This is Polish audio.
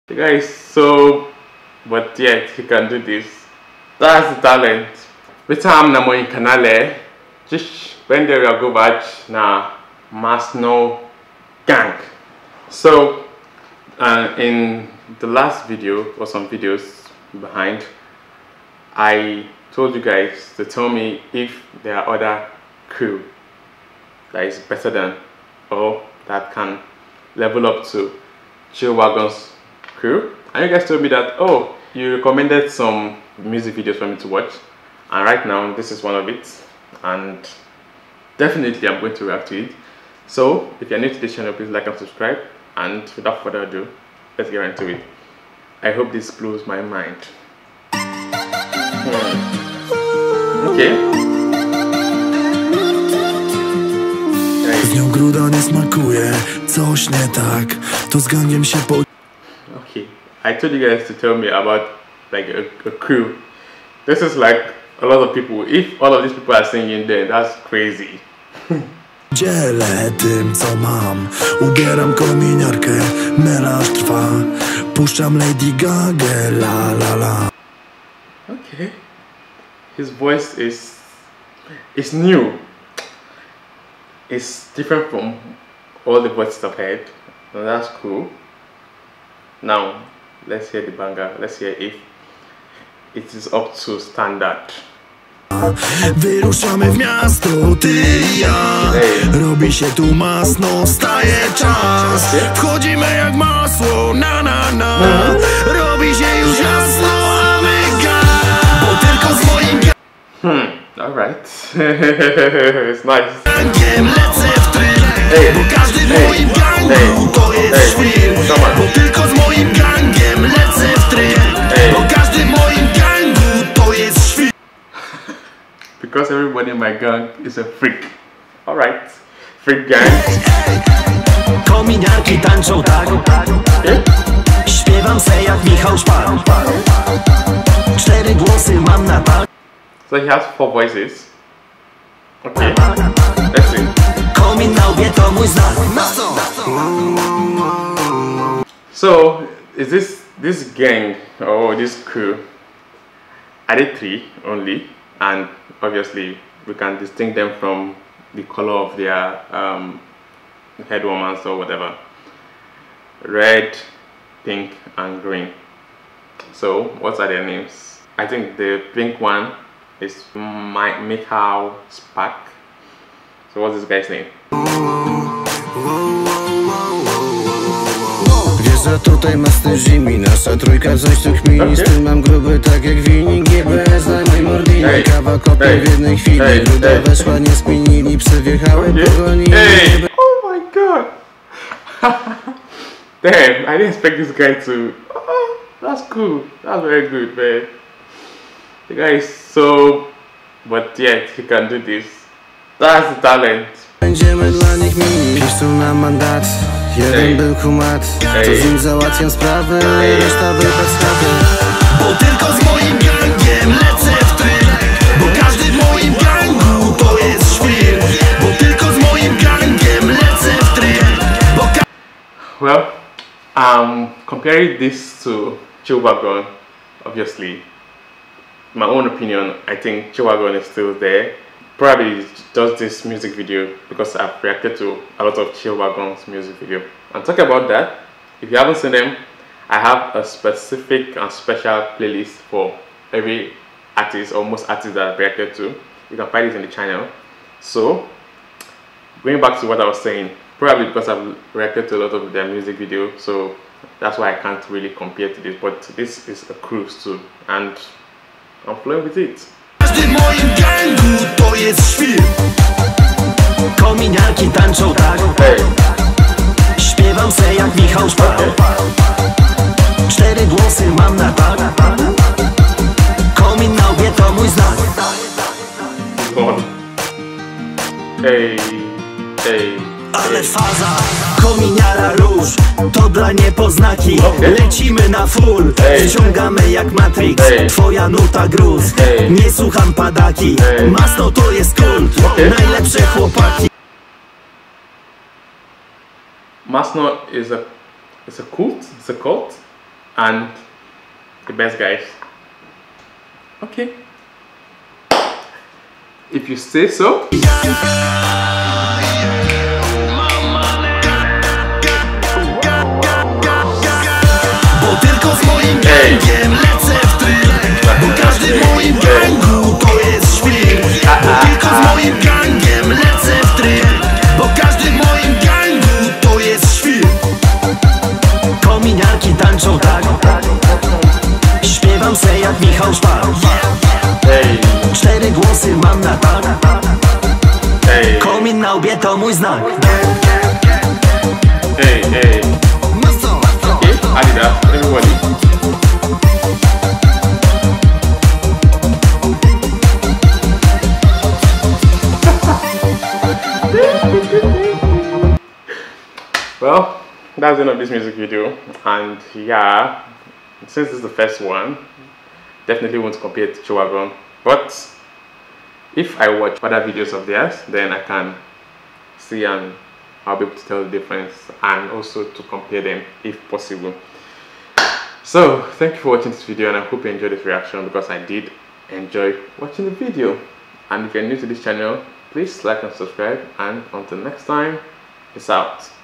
Guys, so but yet he can do this. That's the talent. Witam na moim kanale. Dziś będę reagować na Masno Gang. So in the last video, or some videos behind, I told you guys to tell me if there are other crew that is better than or that can level up to Chillwagon's crew, and you guys told me that, oh, you recommended some music videos for me to watch, and right now this is one of it, and definitely I'm going to react to it. So if you're new to this channel, please like and subscribe, and without further ado, let's get into it. I hope this blows my mind. Okay. Z nią gruda nie smakuje, coś nie tak, to z gangiem się po... Okay, I told you guys to tell me about like a crew. This is like a lot of people. If all of these people are singing, then that's crazy. Dzielę tym, co mam, ubieram kominiarkę, melanż trwa, puszczam Lady Gaga, la la la. Okay, his voice is new. It's different from all the voices I've heard, and that's cool. Now, let's hear the banger. Let's hear if it is up to standard. Wyruszamy w miasto, ty i ja. Robi się tu masno, staje czas. Wchodzimy jak masło, na na na. Robi się już jasno, a my gang. Bo tylko z moim Alright. It's nice. gangiem lecę w tryb. Bo każdy w moim gangu to jest świr. Bo tylko z moim gangiem lecę w tryb. Bo każdy w moim gangu to jest świr. Because everybody in my gang is a freak. Alright. Freak gang. Kominiarki tańczą tak. Śpiewam se jak Michał Szpan. 4 głosy mam na tak. So he has 4 voices. Okay. Let's see. Komin na łbie to mój znak. So is this gang or this crew? I did 3 only, and obviously we can distinct them from the color of their head warmers or whatever. Red, pink, and green. So what are their names? I think the pink one is Michał Spak. So what's this guy's name? Wiesz, że tutaj masny zimi, nasza trójka coś tu kmini. Z tym mam gruby tak jak winik, GBS na mojej mordinie. Kawa kopie w jednej chwili, ruda weszła, nie spinili, psy wjechały, pogonili. Oh my god. Damn, I didn't expect this guy to... Oh, that's cool. That's very good, man. The guy is so... But yet, he can do this. That's the talent. Będziemy dla nich mini, piszą nam mandat. Jeden był kumat, to z nim załatwiam sprawę, reszta wypad straty. Bo tylko z moim gangiem lecę w tryb. Bo każdy w moim gangu to jest świr. Bo tylko z moim gangiem lecę w tryb. Well, comparing this to Chillwagon, obviously, my own opinion, I think Chillwagon is still there. Probably does this music video because I've reacted to a lot of Chillwagon's music video. And talking about that, if you haven't seen them, I have a specific and special playlist for every artist or most artists that I've reacted to. You can find it in the channel. So, going back to what I was saying, probably because I've reacted to a lot of their music video, so that's why I can't really compare to this. But this is a cruise too, and I'm flowing with it. Każdy w moim gangu to jest świr. Kominiarki tańczą tak. Śpiewam se jak Michał Szpan. 4 głosy mam na tak. Komin na łbie to mój znak. Ale faza, kominiara róż, to dla niepoznaki. Lecimy na full, ściągamy jak Matrix. Twoja nuta gruz, nie słucham padaki. Masno to jest kult, najlepsze chłopaki. Masno is a cult? It's a cult? and the best guys. Okay. If you say so. Bo tylko z moim gangiem lecę w tryb, bo każdy w moim gangu to jest świr. Bo tylko z moim gangiem lecę w tryb, bo każdy w moim gangu to jest świr. Kominiarki tańczą tak, śpiewam se jak Michał Szpak. 4 głosy mam na tak, komin na łbie to mój znak. Adidas, everybody. Well, that's the end of this music video, and yeah, since this is the first one, definitely won't compare it to Chihuahua, but if I watch other videos of theirs, then I can see and I'll be able to tell the difference and also to compare them if possible. So thank you for watching this video, and I hope you enjoyed this reaction, because I did enjoy watching the video. And if you're new to this channel, please like and subscribe, and until next time, peace out.